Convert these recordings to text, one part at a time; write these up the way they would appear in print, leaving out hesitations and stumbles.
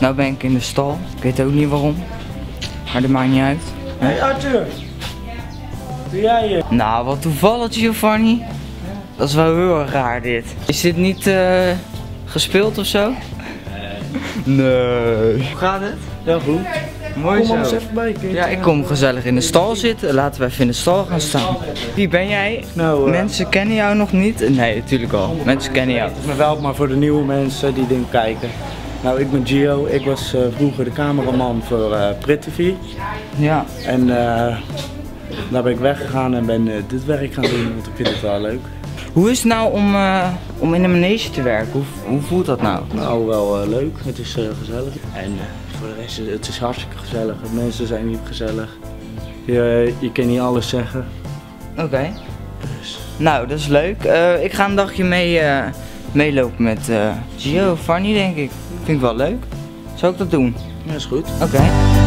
Nou ben ik in de stal. Ik weet ook niet waarom. Maar dat maakt niet uit. Hey Arthur. Wat doe jij hier? Nou, wat toevallig, Giovanni. Dat is wel heel erg raar dit. Is dit niet gespeeld of zo? Nee. Hoe gaat het? Ja, goed. Mooi Kom eens zo. even bij. Ja, ik kom gezellig in de stal zitten. Laten we even in de stal gaan staan. Wie ben jij? Nou, Mensen kennen jou nog niet? Nee, natuurlijk al. Mensen kennen jou. maar wel maar voor de nieuwe mensen die dingen kijken. Nou, ik ben Gio. Ik was vroeger de cameraman voor Prit TV. Ja. En daar ben ik weggegaan en ben dit werk gaan doen, want ik vind het wel leuk. Hoe is het nou om in een manege te werken? Hoe voelt dat nou? Nou, wel leuk. Het is gezellig. En voor de rest het is hartstikke gezellig. De mensen zijn niet gezellig. Je kan niet alles zeggen. Oké. Nou, dat is leuk. Ik ga een dagje meelopen met Giovanni, denk ik. Vind ik wel leuk. Zou ik dat doen? Ja, is goed. Oké.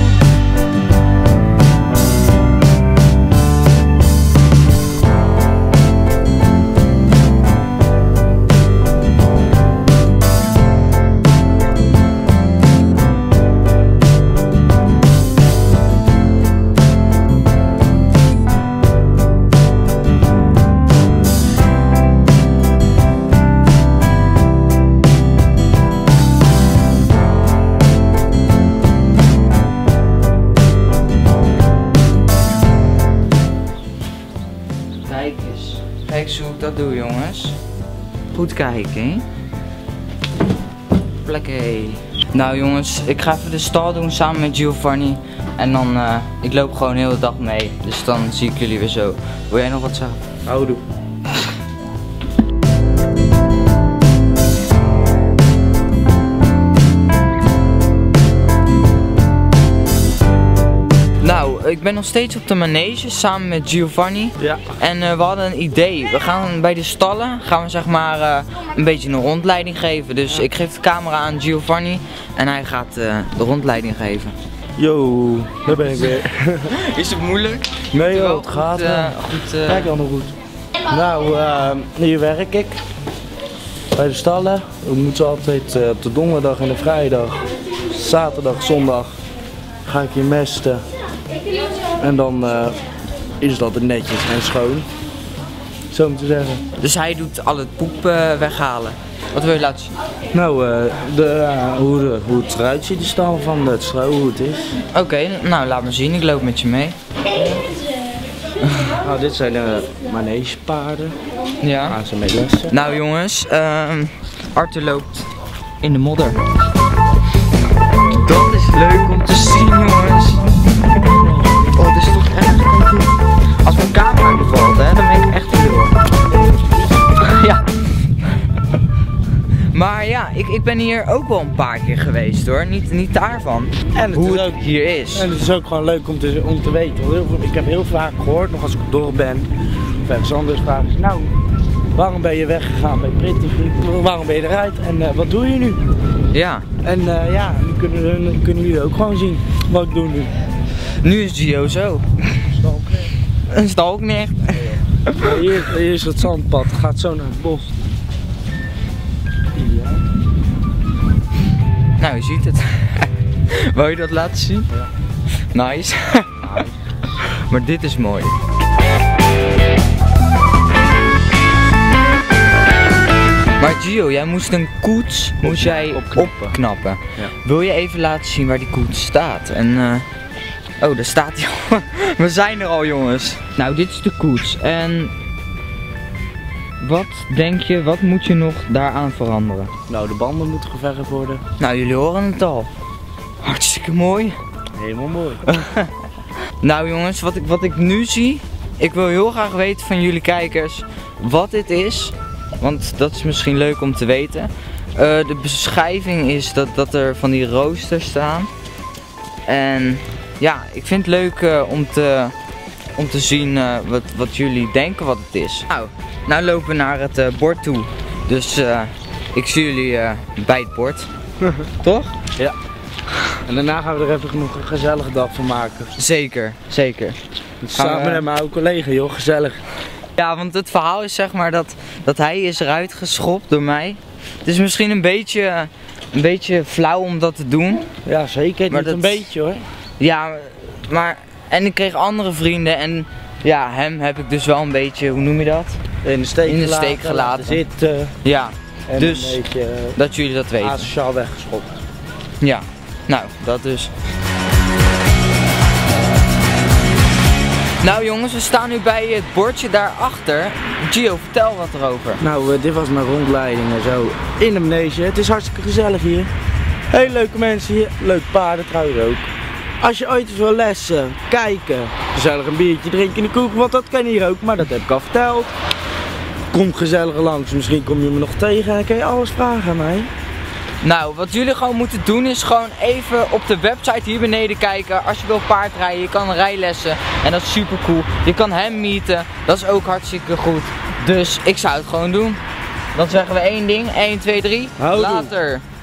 Kijk eens hoe ik dat doe, jongens. Goed kijken, hè? Plekken. Nou jongens, ik ga even de stal doen samen met Giovanni. En dan, ik loop gewoon heel de dag mee. Dus dan zie ik jullie weer zo. Wil jij nog wat zeggen? Houdoe. Nou, ik ben nog steeds op de manege samen met Giovanni. Ja. En we hadden een idee. We gaan bij de stallen, gaan we zeg maar een beetje een rondleiding geven. Dus ik geef de camera aan Giovanni en hij gaat de rondleiding geven. Yo, daar ben ik weer. Is het moeilijk? Nee joh, het gaat. Kijk allemaal goed. Nou, hier werk ik. Bij de stallen. We moeten altijd op de donderdag en de vrijdag, zaterdag, zondag ga ik hier mesten. En dan is dat het netjes en schoon. Zo om te zeggen. Dus hij doet al het poep weghalen. Wat wil je laten zien? Nou, hoe het eruit ziet, de stal van het stro, hoe het is. Oké, nou laat maar zien. Ik loop met je mee. Nou, dit zijn de manegepaarden. Ja. Gaan ze mee lessen. Nou jongens, Arthur loopt in de modder. Dat is leuk om te zien, jongens. Oh, dit is toch echt. Als mijn camera bevalt, hè, dan ben ik echt veel. Ja. Maar ja, ik ben hier ook wel een paar keer geweest hoor. Niet daarvan. En hoe het ook hier is. En het is ook gewoon leuk om te weten. Ik heb heel vaak gehoord, nog als ik op dorp ben, of ergens anders vragen ze, nou, waarom ben je weggegaan bij Prit TV? Waarom ben je eruit? En wat doe je nu? Ja. En ja, nu kunnen jullie ook gewoon zien wat ik doe nu. Nu is Gio zo. Stalknecht. Een stalknecht. Hier is het zandpad, het gaat zo naar het bos. Ja. Nou, je ziet het. Wil je dat laten zien? Ja. Nice. Maar dit is mooi. Maar Gio, jij moest een koets opknappen. Ja. Wil je even laten zien waar die koets staat? En, oh, daar staat hij al. We zijn er al, jongens. Nou, dit is de koets. En wat denk je, wat moet je nog daaraan veranderen? Nou, de banden moeten geverfd worden. Nou, jullie horen het al. Hartstikke mooi. Helemaal mooi. Nou jongens, wat ik nu zie, ik wil heel graag weten van jullie kijkers wat dit is. Want dat is misschien leuk om te weten. De beschrijving is dat er van die roosters staan. En ja, ik vind het leuk om te zien wat jullie denken wat het is. Nou lopen we naar het bord toe. Dus ik zie jullie bij het bord. Toch? Ja. En daarna gaan we er even nog een gezellige dag van maken. Zeker, zeker. Samen met mijn oude collega, joh, gezellig. Ja, want het verhaal is zeg maar dat hij is eruit geschopt door mij. Het is misschien een beetje een beetje flauw om dat te doen. Ja, zeker. Maar Niet dat- een beetje hoor. Ja, maar... En ik kreeg andere vrienden en ja, hem heb ik dus wel een beetje, hoe noem je dat? In de steek In de gelaten, steek gelaten. laten zitten. Ja, En dus een beetje dat jullie dat weten. asociaal weggeschopt. Ja, nou, dat dus. Nou jongens, we staan nu bij het bordje daarachter. Gio, vertel wat erover. Nou, dit was mijn rondleiding en zo in de manege. Het is hartstikke gezellig hier. Hele leuke mensen hier. Leuk paarden trouwens ook. Als je ooit eens wil lessen, kijken, gezellig een biertje drinken in de kroeg, want dat kan hier ook, maar dat heb ik al verteld. Kom gezellig langs, misschien kom je me nog tegen en dan kun je alles vragen aan mij. Nou, wat jullie gewoon moeten doen is gewoon even op de website hier beneden kijken. Als je wil paardrijden, je kan rijlessen en dat is super cool. Je kan hem meeten, dat is ook hartstikke goed. Dus ik zou het gewoon doen. Dan zeggen we één ding, 1, 2, 3, Houdoe. later.